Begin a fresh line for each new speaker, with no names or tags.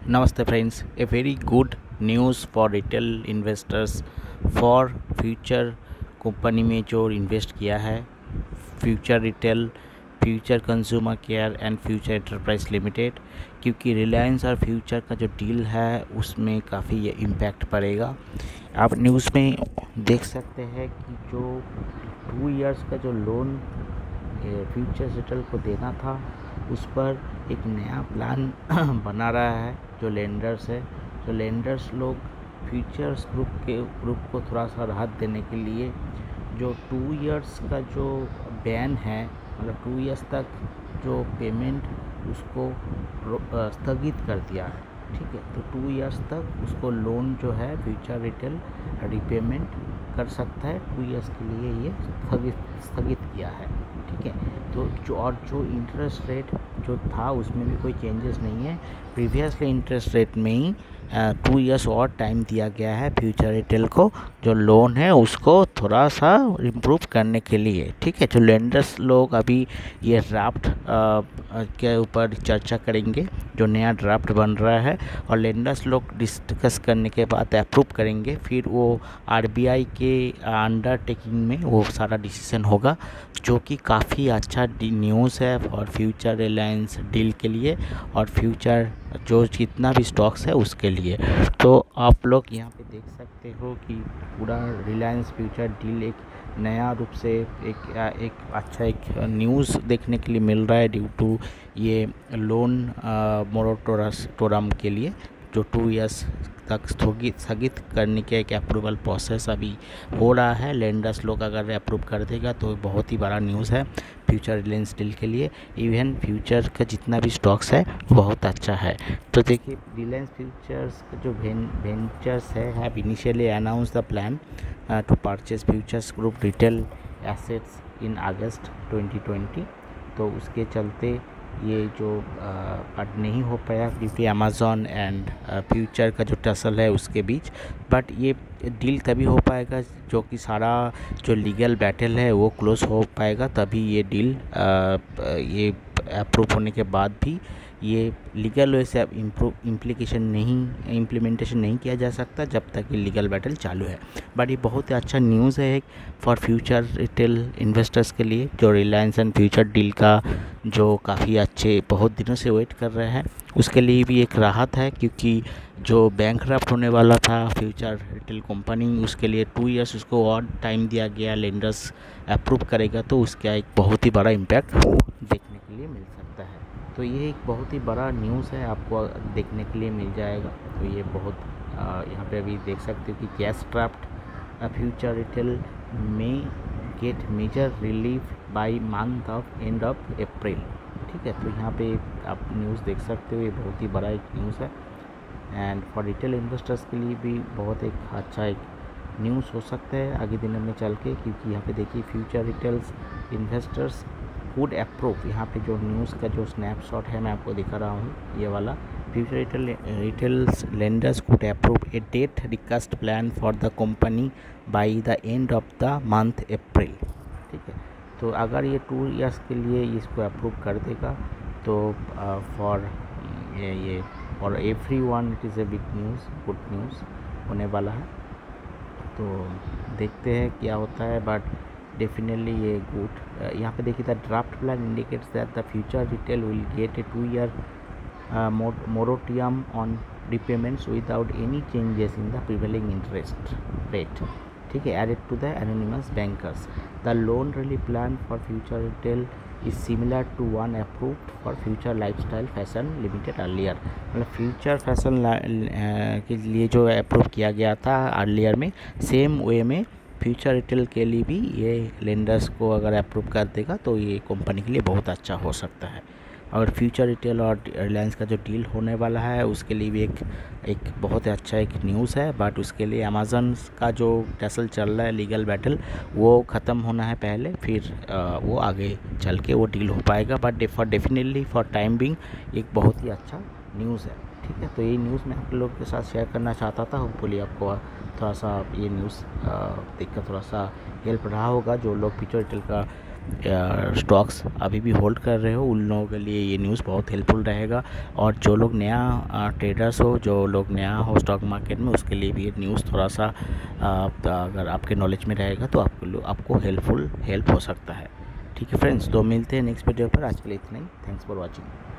नमस्ते friends, a very good news for retail investors for Future company में जो invest किया है Future Retail, Future Consumer Care and Future Enterprise Limited. क्योंकि Reliance और future का जो डील है उसमें काफ़ी ये इम्पैक्ट पड़ेगा। आप न्यूज़ में देख सकते हैं कि जो 2 इयर्स का जो लोन फ्यूचर रिटेल को देना था उस पर एक नया प्लान बना रहा है जो लेंडर्स है। जो लेंडर्स लोग फ्यूचर्स ग्रुप को थोड़ा सा राहत देने के लिए जो 2 इयर्स का जो बैन है, मतलब 2 इयर्स तक जो पेमेंट उसको स्थगित कर दिया है। ठीक है, तो 2 इयर्स तक उसको लोन जो है फ्यूचर रिटेल रिपेमेंट कर सकता है। 2 इयर्स के लिए ये स्थगित किया है। ठीक है, तो जो इंटरेस्ट रेट जो था उसमें भी कोई चेंजेस नहीं है। प्रीवियसली इंटरेस्ट रेट में ही 2 इयर्स और टाइम दिया गया है फ्यूचर रिटेल को जो लोन है उसको थोड़ा सा इम्प्रूव करने के लिए। ठीक है, जो लेंडर्स लोग अभी ये ड्राफ्ट के ऊपर चर्चा करेंगे, जो नया ड्राफ्ट बन रहा है, और लेंडर्स लोग डिस्कस करने के बाद अप्रूव करेंगे। फिर वो आरबीआई के अंडरटेकिंग में वो सारा डिसीजन होगा, जो कि काफ़ी अच्छा न्यूज़ है फॉर फ्यूचर रिलायंस डील के लिए और फ्यूचर जो जितना भी स्टॉक्स है उसके लिए। तो आप लोग यहाँ पे देख सकते हो कि पूरा रिलायंस फ्यूचर डील एक नया रूप से एक अच्छा न्यूज़ देखने के लिए मिल रहा है ड्यू टू ये लोन मोरेटोरम के लिए जो 2 इयर्स तक स्थगित करने के एक अप्रूवल प्रोसेस अभी हो रहा है। लेंडर्स लोग अगर अप्रूव कर देगा तो बहुत ही बड़ा न्यूज़ है फ्यूचर रिलायंस डील के लिए। इवन फ्यूचर का जितना भी स्टॉक्स है बहुत अच्छा है। तो देखिए, रिलायंस फ्यूचर्स का जो ventures have initially announce the plan to purchase Futures group retail assets in August 2020। तो उसके चलते ये जो नहीं हो पाया due to Amazon and Future का जो टसल है उसके बीच। बट ये डील तभी हो पाएगा जो कि सारा जो लीगल बैटल है वो क्लोज हो पाएगा, तभी ये डील ये अप्रूव होने के बाद भी ये लीगल वे से इम्प्लीमेंटेशन नहीं किया जा सकता जब तक ये लीगल बैटल चालू है। बट ये बहुत ही अच्छा न्यूज़ है फॉर फ्यूचर रिटेल इन्वेस्टर्स के लिए, जो रिलायंस एंड फ्यूचर डील का जो काफ़ी अच्छे बहुत दिनों से वेट कर रहे हैं उसके लिए भी एक राहत है। क्योंकि जो बैंकरप्ट होने वाला था फ्यूचर रिटेल कंपनी उसके लिए 2 इयर्स उसको और टाइम दिया गया, लेंडर्स अप्रूव करेगा तो उसका एक बहुत ही बड़ा इम्पैक्ट देखने के लिए मिल सकता है। तो ये एक बहुत ही बड़ा न्यूज़ है, आपको देखने के लिए मिल जाएगा। तो ये बहुत यहाँ पे अभी देख सकते हो कि कैश ड्राफ्ट फ्यूचर रिटेल में get major relief by month of end of April. ठीक है, तो यहाँ पे आप न्यूज़ देख सकते हो, ये बहुत ही बड़ा एक न्यूज़ है एंड फॉर रिटेल इन्वेस्टर्स के लिए भी बहुत एक अच्छा एक न्यूज़ हो सकता है आगे दिनों में चल के। क्योंकि यहाँ पे देखिए Future Retail's investors would approve, यहाँ पे जो न्यूज़ का जो स्नैपशॉट है मैं आपको दिखा रहा हूँ ये वाला, Future Retail's lenders could approve a debt request plan for the company by the end of the month April. ठीक है, तो अगर ये 2 इयर्स के लिए इसको अप्रूव कर देगा तो फॉर ये for everyone it is a big news, good news होने वाला है। तो देखते हैं क्या होता है, बट डेफिनेटली ये गुड। यहाँ पे देखिए the draft plan indicates that the Future Retail will get a 2 year moratorium on repayments without any changes in the prevailing interest rate. ठीक है, added to the anonymous bankers. The loan relief plan for future retail is similar to one approved for future lifestyle fashion limited earlier. मतलब Future Fashion के लिए जो approve किया गया था earlier में, सेम वे में फ्यूचर रिटेल के लिए भी ये लेंडर्स को अगर अप्रूव कर देगा तो ये कंपनी के लिए बहुत अच्छा हो सकता है। और फ्यूचर रिटेल और रिलायंस का जो डील होने वाला है उसके लिए भी एक बहुत अच्छा एक न्यूज़ है। बट उसके लिए अमेज़न का जो टसल चल रहा है लीगल बैटल वो ख़त्म होना है पहले, फिर वो आगे चल के वो डील हो पाएगा। But for definitely for time being एक बहुत ही अच्छा न्यूज़ है। ठीक है, तो ये न्यूज़ मैं आप लोग के साथ शेयर करना चाहता था। होपफुली आपको थोड़ा सा ये न्यूज़ देखकर थोड़ा सा हेल्प रहा होगा जो लोग फ्यूचर रिटेल का स्टॉक्स अभी भी होल्ड कर रहे हो, उन लोगों के लिए ये न्यूज़ बहुत हेल्पफुल रहेगा। और जो लोग नया ट्रेडर्स हो, जो लोग नया हो स्टॉक मार्केट में, उसके लिए भी ये न्यूज़ थोड़ा सा अगर आपके नॉलेज में रहेगा तो आपको हेल्प हो सकता है। ठीक है फ्रेंड्स, तो मिलते हैं नेक्स्ट वीडियो पर। आज के लिए इतना ही। Thanks for watching.